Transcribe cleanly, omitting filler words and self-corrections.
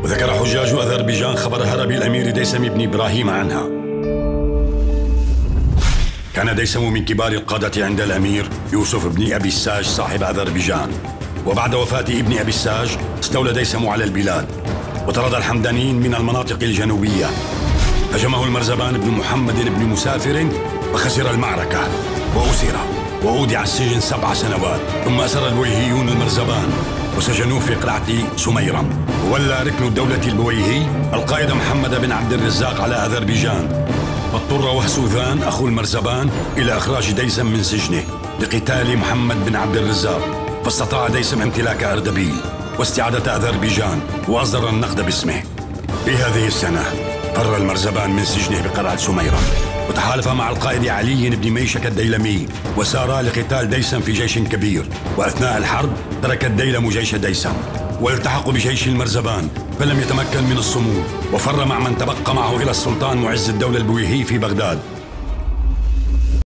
وذكر حجاج أذربيجان خبر هرب الأمير ديسم بن إبراهيم عنها. كان ديسم من كبار القادة عند الأمير يوسف بن أبي الساج صاحب أذربيجان، وبعد وفاة ابن أبي الساج استولى ديسم على البلاد وطرد الحمدانيين من المناطق الجنوبية. هجمه المرزبان بن محمد بن مسافر وخسر المعركة وأسر وأودع السجن 7 سنوات، ثم أسر البويهيون المرزبان وسجنوه في قلعة سميرم. وولى ركن الدولة البويهي القائد محمد بن عبد الرزاق على أذربيجان، فاضطر وهسوذان أخو المرزبان إلى إخراج ديسم من سجنه لقتال محمد بن عبد الرزاق، فاستطاع ديسم امتلاك أردبيل واستعادة أذربيجان وأصدر النقد باسمه. في هذه السنة فر المرزبان من سجنه بقلعة سميرم وتحالف مع القائد علي بن ميشك الديلمي وسارا لقتال ديسم في جيش كبير، وأثناء الحرب ترك الديلم جيش ديسم والتحقوا بجيش المرزبان فلم يتمكن من الصمود، وفر مع من تبقى معه إلى السلطان معز الدولة البويهي في بغداد.